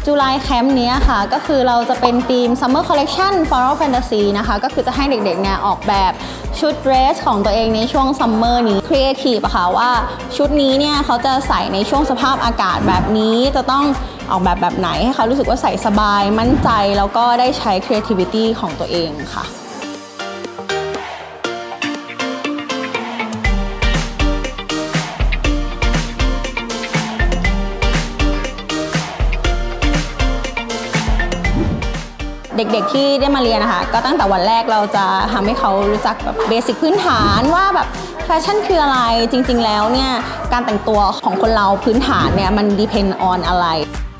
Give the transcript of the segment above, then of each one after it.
จุฬาแคมป์นี้ค่ะก็คือเราจะเป็นธีม Summer Collection Floral Fantasy นะคะก็คือจะให้เด็กๆเนี่ยออกแบบชุดเดรสของตัวเองในช่วงซัมเมอร์นี้ครีเอทีฟอะค่ะว่าชุดนี้เนี่ยเขาจะใส่ในช่วงสภาพอากาศแบบนี้จะต้องออกแบบไหนให้เขารู้สึกว่าใส่สบายมั่นใจแล้วก็ได้ใช้ creativity ของตัวเองค่ะเด็กๆที่ได้มาเรียนนะคะก็ตั้งแต่วันแรกเราจะทำให้เขารู้จักแบบเบสิกพื้นฐานว่าแบบแฟชั่นคืออะไรจริงๆแล้วเนี่ยการแต่งตัวของคนเราพื้นฐานเนี่ยมัน depend on อะไร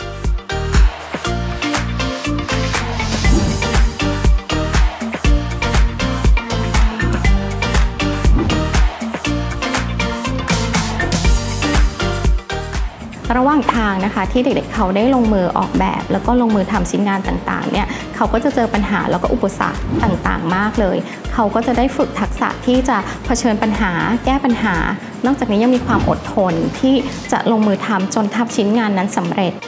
ระหว่างทางนะคะที่เด็กๆเขาได้ลงมือออกแบบแล้วก็ลงมือทำชิ้นงานต่างๆเนี่ยเขาก็จะเจอปัญหาแล้วก็อุปสรรคต่างๆมากเลยเขาก็จะได้ฝึกทักษะที่จะเผชิญปัญหาแก้ปัญหานอกจากนี้ยังมีความอดทนที่จะลงมือทำจนทำชิ้นงานนั้นสำเร็จ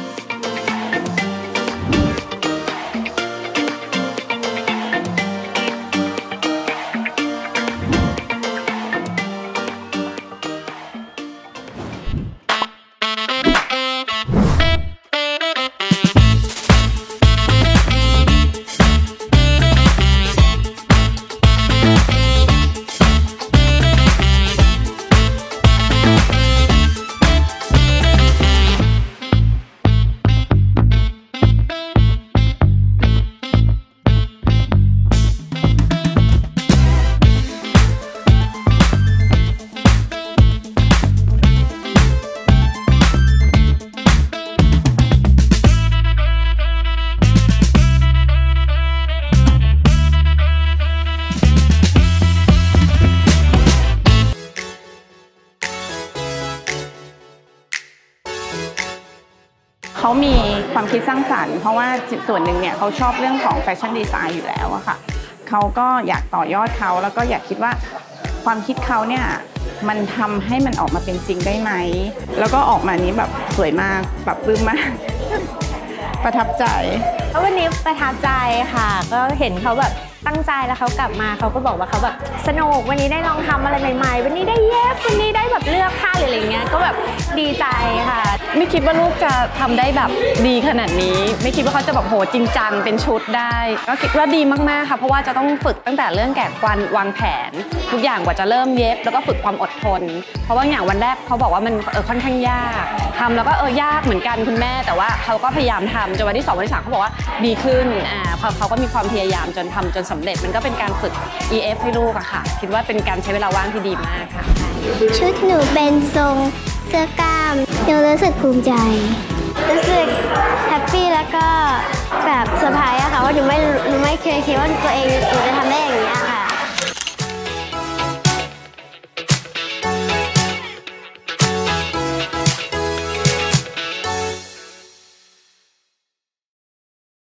เขามีความคิดสร้างสรรค์เพราะว่าส่วนหนึ่งเนี่ยเขาชอบเรื่องของแฟชั่นดีไซน์อยู่แล้วอะค่ะเขาก็อยากต่อยอดเขาแล้วก็อยากคิดว่าความคิดเขาเนี่ยมันทำให้มันออกมาเป็นจริงได้ไหมแล้วก็ออกมานี้แบบสวยมากแบบปลื้มมากประทับใจวันนี้ประทับใจค่ะก็เห็นเขาแบบตั้งใจแล้วเขากลับมาเขาก็บอกว่าเขาแบบสนุกวันนี้ได้ลองทำอะไรใหม่ๆวันนี้ได้เย็บวันนี้ได้แบบเลือกผ้าหรืออะไรเงี้ยก็แบบดีใจค่ะไม่คิดว่าลูกจะทำได้แบบดีขนาดนี้ไม่คิดว่าเขาจะแบบโหจริงจังเป็นชุดได้ก็คิดว่าดีมากๆค่ะเพราะว่าจะต้องฝึกตั้งแต่เรื่องแกะกวันวางแผนทุกอย่างกว่าจะเริ่มเย็บแล้วก็ฝึกความอดทนเพราะว่าอย่างวันแรกเขาบอกว่ามันค่อนข้างยากทำแล้วก็ยากเหมือนกันคุณแม่แต่ว่าเขาก็พยายามทำจนวันที่2วันที่3เขาบอกว่าดีขึ้นเขาก็มีความพยายามจนทำจนสำเร็จมันก็เป็นการฝึก EF ให้ลูกอะค่ะคิดว่าเป็นการใช้เวลาว่างที่ดีมากค่ะชุดหนูเป็นทรงเสื้อกล้ามหนูรู้สึกภูมิใจรู้สึกแฮปปี้แล้วก็แบบเซอร์ไพรส์อะค่ะว่าหนูไม่เคยคิดว่าตัวเองจะทำได้อย่างนี้ค่ะ